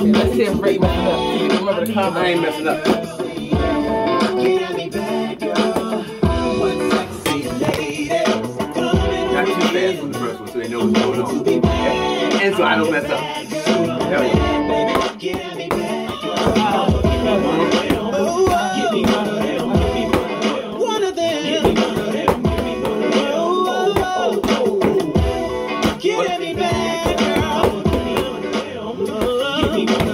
Let's see if Ray messing up. See, remember the comment. I ain't messing up. Not too fast on the first one so they know what's going on. And so I don't mess up. Hell yeah. Give me back, girl.